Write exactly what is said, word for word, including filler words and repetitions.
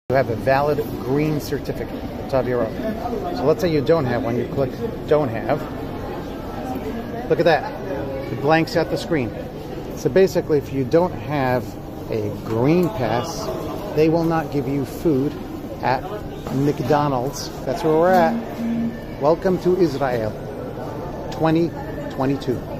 You have a valid green certificate at the top of your row. So let's say you don't have one, you click don't have. Look at that, it blanks out the screen. So basically if you don't have a green pass, they will not give you food at McDonald's. That's where we're at. Welcome to Israel twenty twenty-two.